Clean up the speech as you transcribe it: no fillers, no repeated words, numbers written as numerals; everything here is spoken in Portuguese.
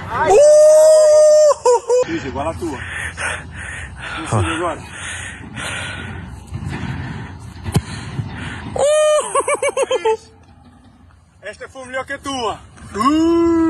Isso, igual a tua. Consigo agora. Esta foi melhor que a tua.